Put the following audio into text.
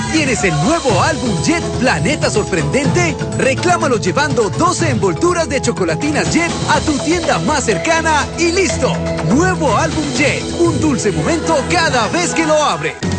¿Tienes el nuevo álbum Jet Planeta Sorprendente? Reclámalo llevando 12 envolturas de chocolatinas Jet a tu tienda más cercana y ¡listo! Nuevo álbum Jet, un dulce momento cada vez que lo abre.